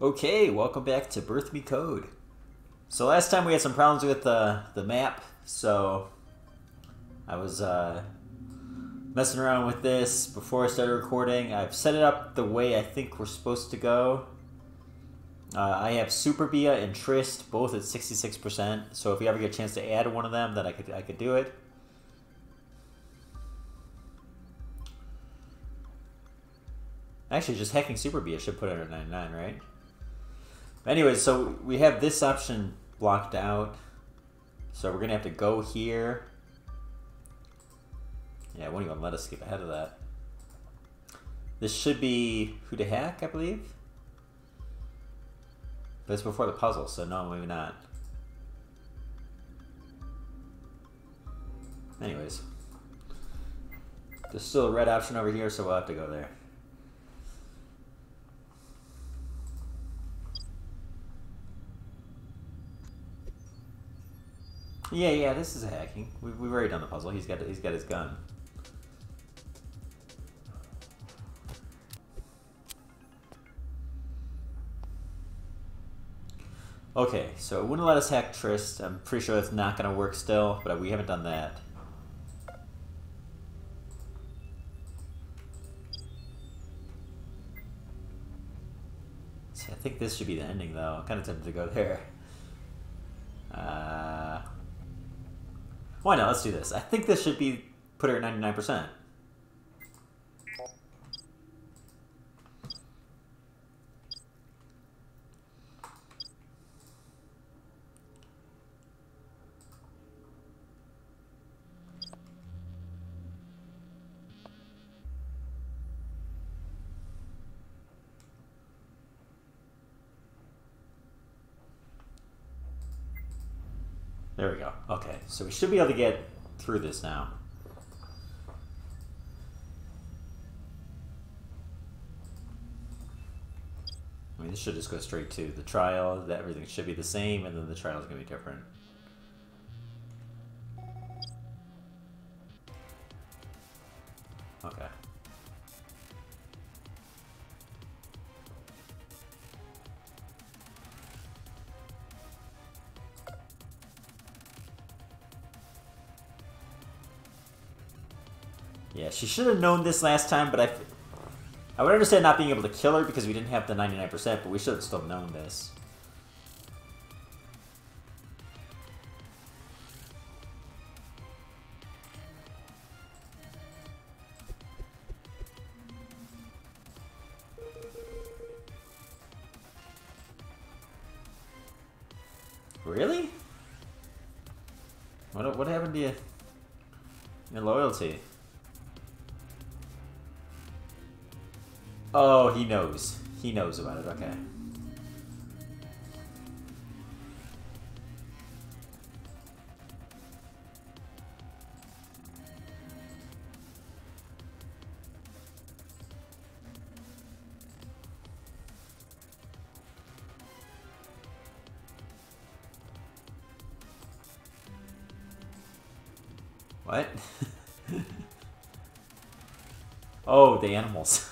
Okay, welcome back to Birth Me Code. So last time we had some problems with the map, so I was messing around with this before I started recording. I've set it up the way I think we're supposed to go. I have Super Bia and Trist both at 66%, so if we ever get a chance to add one of them, then I could do it. Actually, just hacking Super Bia should put it at 99, right? Anyways, so we have this option blocked out. So we're going to have to go here. Yeah, it won't even let us skip ahead of that. This should be who to hack, I believe. But it's before the puzzle, so no, maybe not. Anyways. There's still a red option over here, so we'll have to go there. Yeah, this is hacking. We've already done the puzzle. He's got his gun. Okay, so it wouldn't let us hack Trist. I'm pretty sure that's not going to work still, but we haven't done that. See, I think this should be the ending, though. I'm kind of tempted to go there. Why not? Let's do this. I think this should be put her at 99%. There we go. Okay, so we should be able to get through this now. I mean, this should just go straight to the trial. That everything should be the same, and then the trial is going to be different. Okay. Yeah, she should have known this last time, but I would understand not being able to kill her because we didn't have the 99%, but we should have still known this. Really? What happened to you? Your loyalty? Oh, he knows. He knows about it, okay. What? Oh, the animals.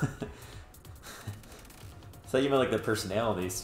I thought you meant like their personalities.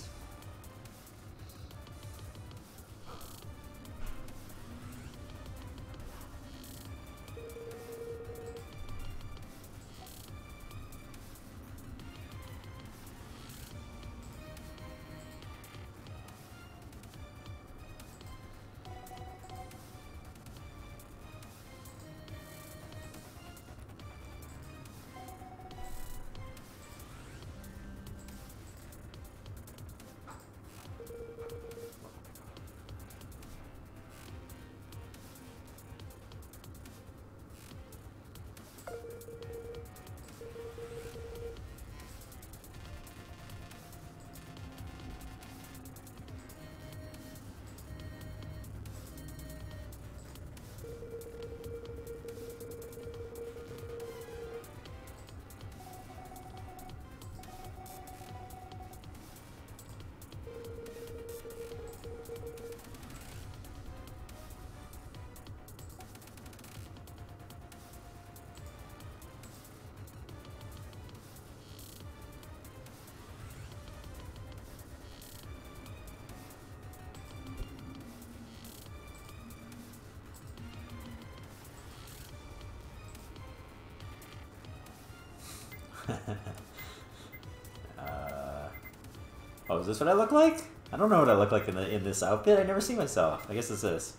Oh, is this what I look like? I don't know what I look like in this outfit. I never see myself. I guess it's this.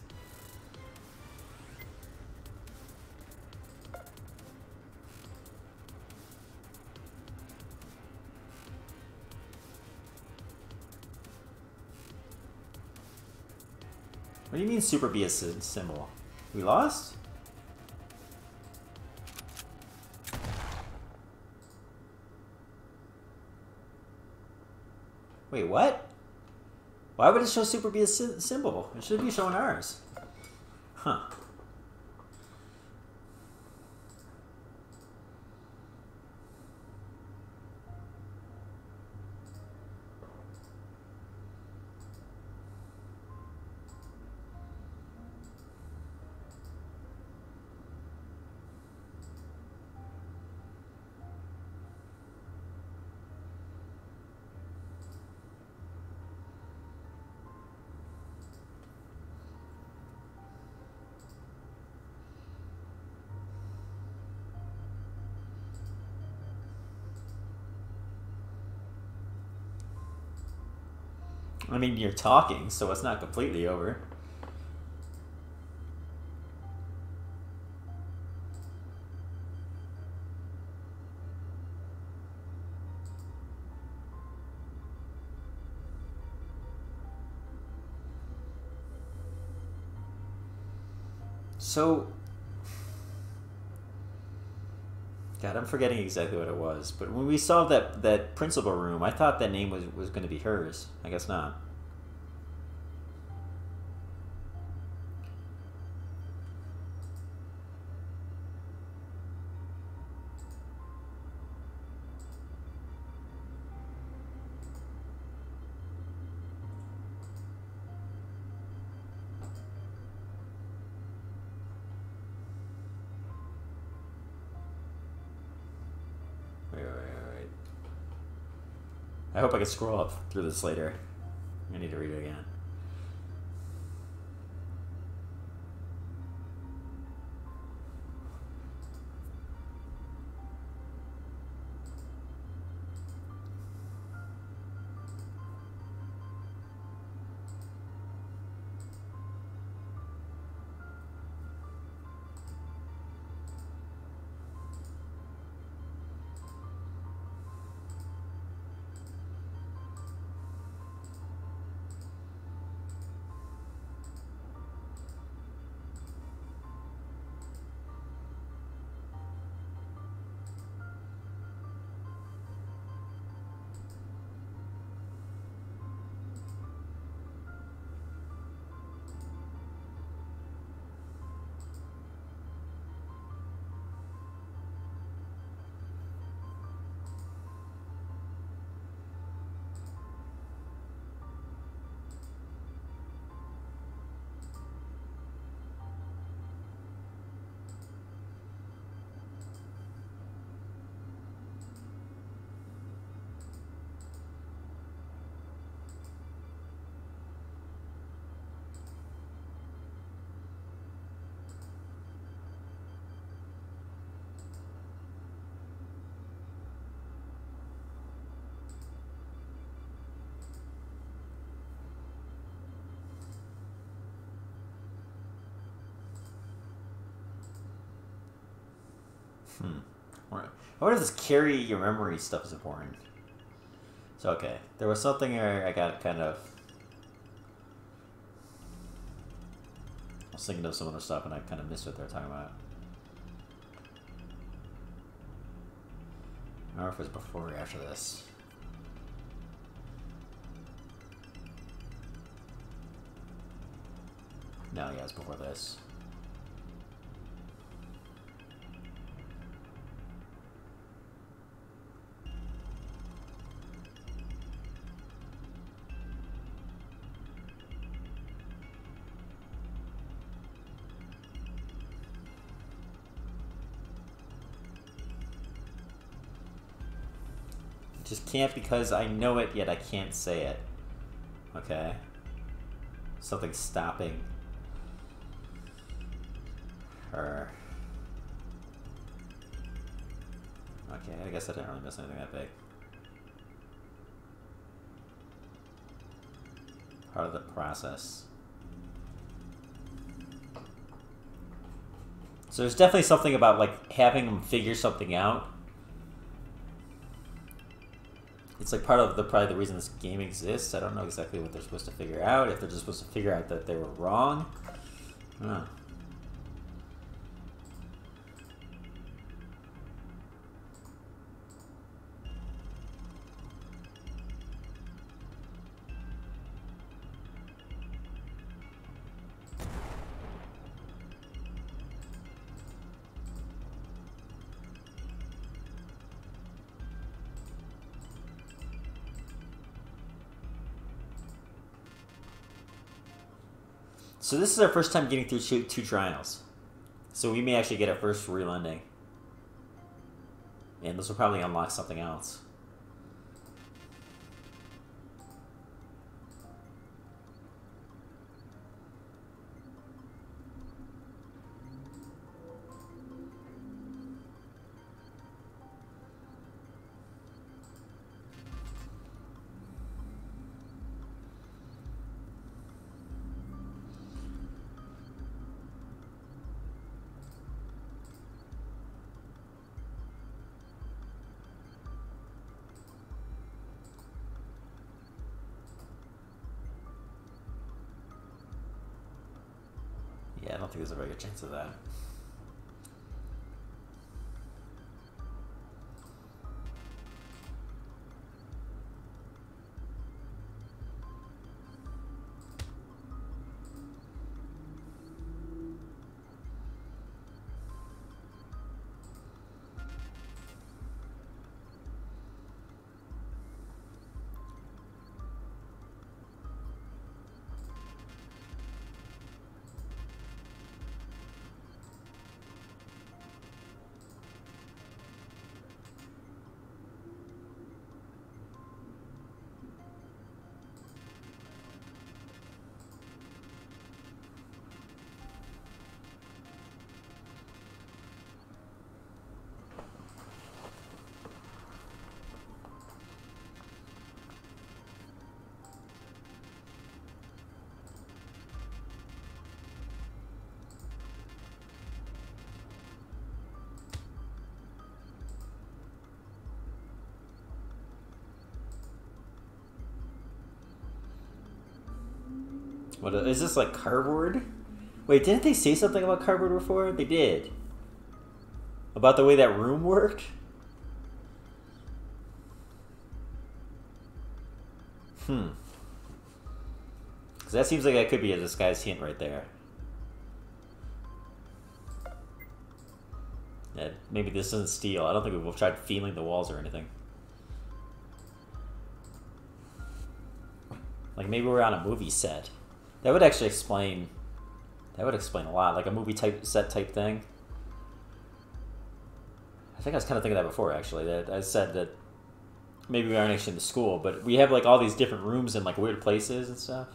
What do you mean super be a symbol? We lost? Wait, what? Why would it show super be a symbol? It should be showing ours. Huh. I mean, you're talking, so it's not completely over. So... God, I'm forgetting exactly what it was. But when we saw that principal room, I thought that name was going to be hers. I guess not. Wait. I hope I can scroll up through this later. I need to read it again. I wonder if this carry your memory stuff is important. So, okay. There was something where I got kind of... I was thinking of some other stuff and I kind of missed what they were talking about. I don't know if it was before or after this. No, yeah, it's before this. Just can't because I know it, yet I can't say it. Okay. Something's stopping her. Okay, I guess I didn't really miss anything that big. Part of the process. So there's definitely something about like having them figure something out. It's like part of the probably the reason this game exists. I don't know exactly what they're supposed to figure out. If they're just supposed to figure out that they were wrong. I don't know. So this is our first time getting through two trials. So we may actually get our first real ending. And this will probably unlock something else. Yeah, I don't think there's a very good chance of that. What is this, like cardboard? Wait, didn't they say something about cardboard before? They did. About the way that room worked? Because that seems like that could be a disguised hint right there. Yeah, maybe this isn't steel. I don't think we've tried feeling the walls or anything. Like maybe we're on a movie set. That would actually explain... That would explain a lot. Like a movie type set type thing. I think I was kind of thinking that before, actually. That I said that maybe we aren't actually in the school, but we have like all these different rooms in like weird places and stuff.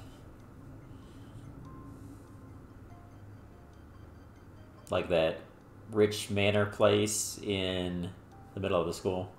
Like that rich manor place in the middle of the school.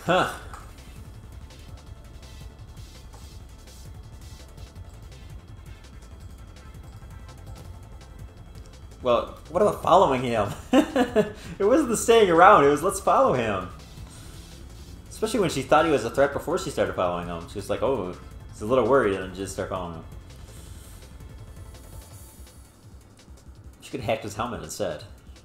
Huh. Well, what about following him? It wasn't the staying around, it was let's follow him. Especially when she thought he was a threat before she started following him. She was like, oh, she's a little worried and then just started following him. She could hack his helmet instead.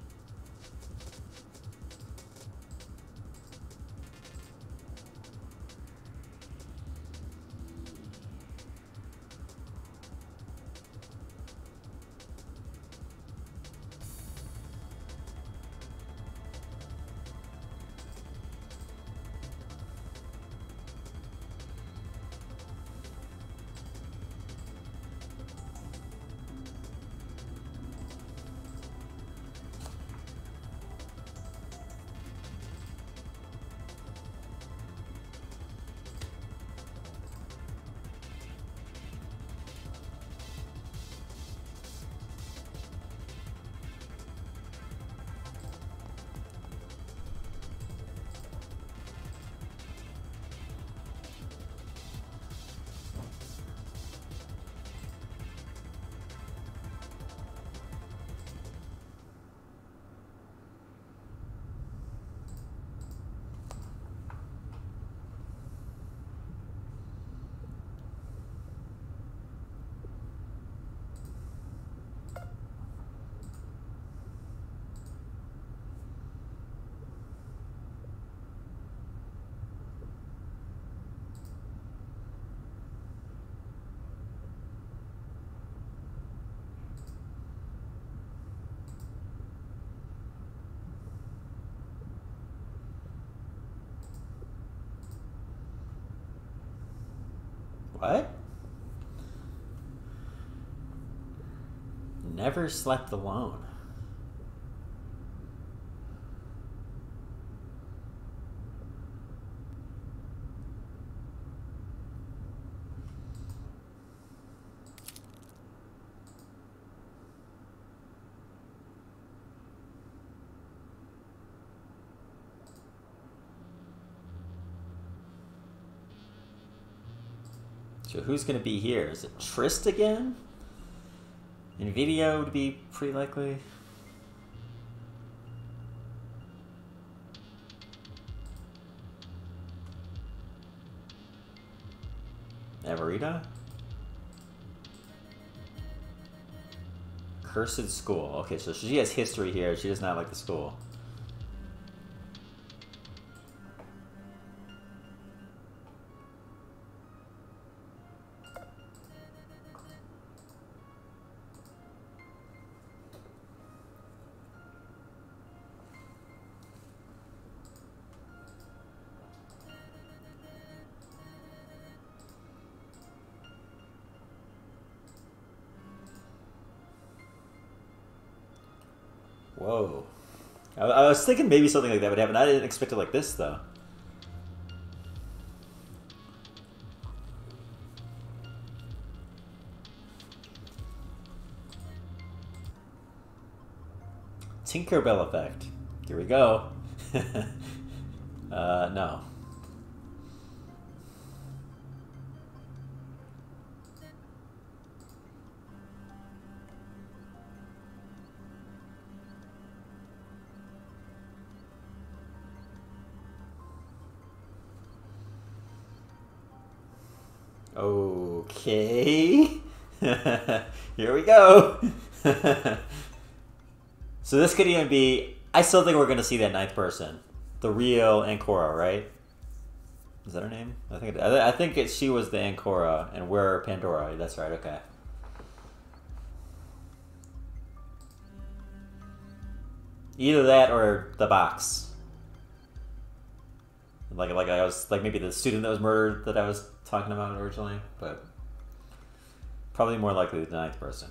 What? Never slept alone. So who's going to be here? Is it Trist again? Nvidia would be pretty likely. Everita? Cursed School. Okay, so she has history here. She does not like the school. Whoa. I was thinking maybe something like that would happen. I didn't expect it like this, though. Tinkerbell effect. Here we go. No. Okay. Here we go. So this could even be... I still think we're going to see that ninth person. The real Ancora, right? Is that her name? I think she was the Ancora, and we're Pandora. That's right, okay. Either that or the box. Like I was maybe the student that was murdered that I was talking about originally, but probably more likely the ninth person.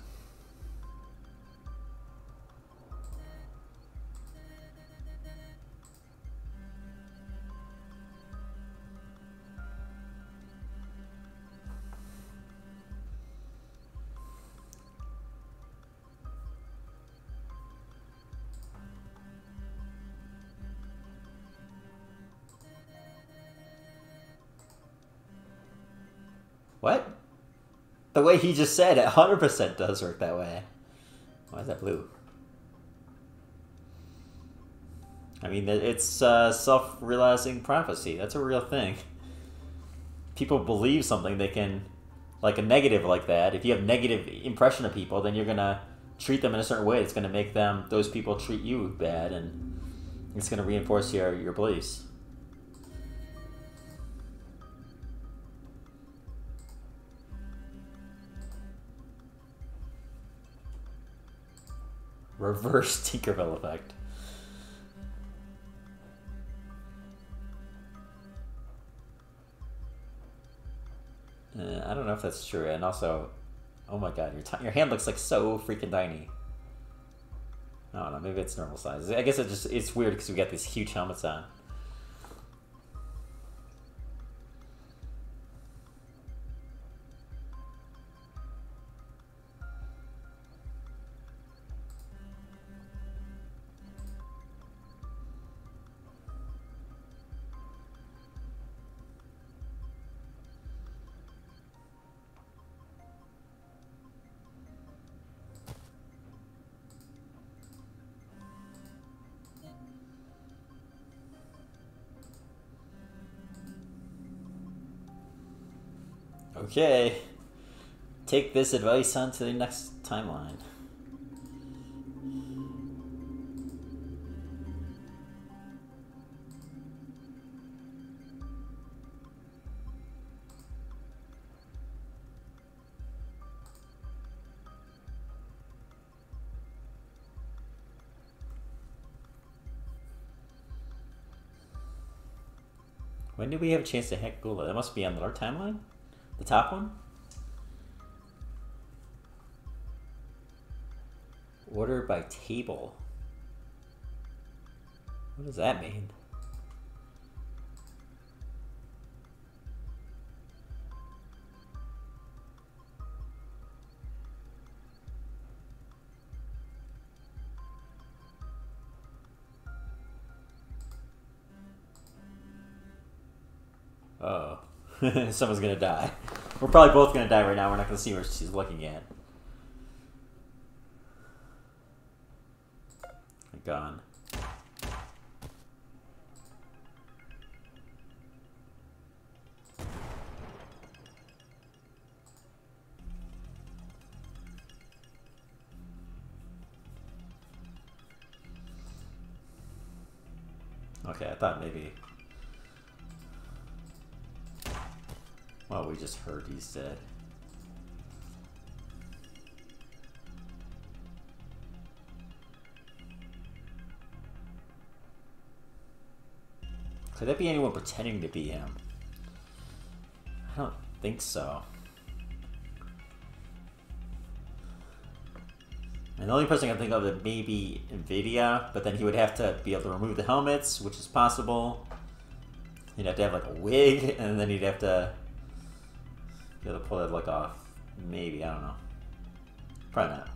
What? The way he just said it 100% does work that way. Why is that blue? I mean, it's self-realizing prophecy. That's a real thing. People believe something, they can... Like a negative like that, if you have negative impression of people, then you're going to treat them in a certain way. It's going to make those people treat you bad, and it's going to reinforce your beliefs. Reverse Tinkerbell effect. I don't know if that's true, and also, oh my god, your hand looks like so freaking tiny. I don't know, maybe it's normal size. I guess it's weird because we got these huge helmets on. Okay. Take this advice on to the next timeline. When did we have a chance to hack Gula? That must be on our timeline? The top one? Order by table. What does that mean? Oh. Someone's gonna die. We're probably both gonna die right now. We're not gonna see where she's looking at. Gone. Okay, I thought maybe... Well, we just heard he's dead. Could that be anyone pretending to be him? I don't think so. And the only person I can think of is maybe Nvidia, but then he would have to be able to remove the helmets, which is possible. He'd have to have like a wig, and then he'd have to be able to pull that look off. Maybe, I don't know. Probably not.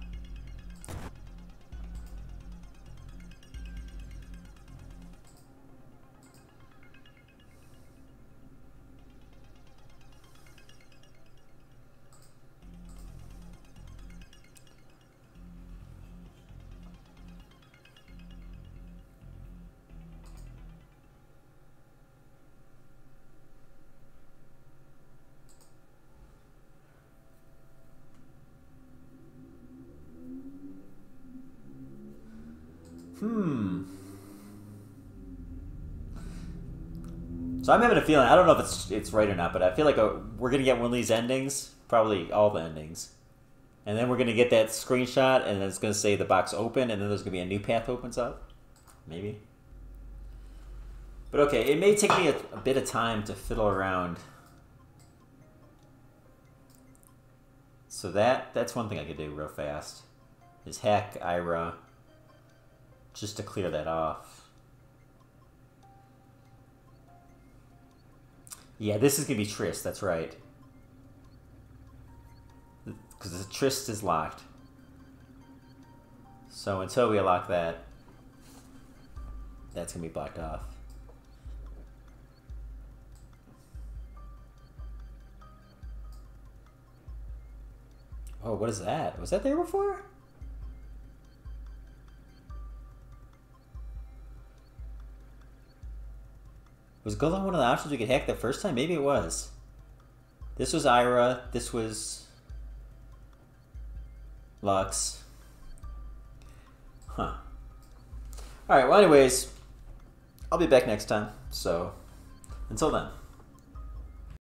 So I'm having a feeling, I don't know if it's right or not, but I feel like we're going to get one of these endings, probably all the endings. And then we're going to get that screenshot, and then it's going to say the box open, and then there's going to be a new path opens up. Maybe. But okay, it may take me a bit of time to fiddle around. So that's one thing I could do real fast, is hack Ira, just to clear that off. Yeah, this is going to be Trist, that's right. Because the Trist is locked. So until we unlock that, that's going to be blocked off. Oh, what is that? Was that there before? Was Golem one of the options we could hack the first time? Maybe it was. This was Ira. This was Lux. Huh. Alright, well anyways, I'll be back next time. So, until then.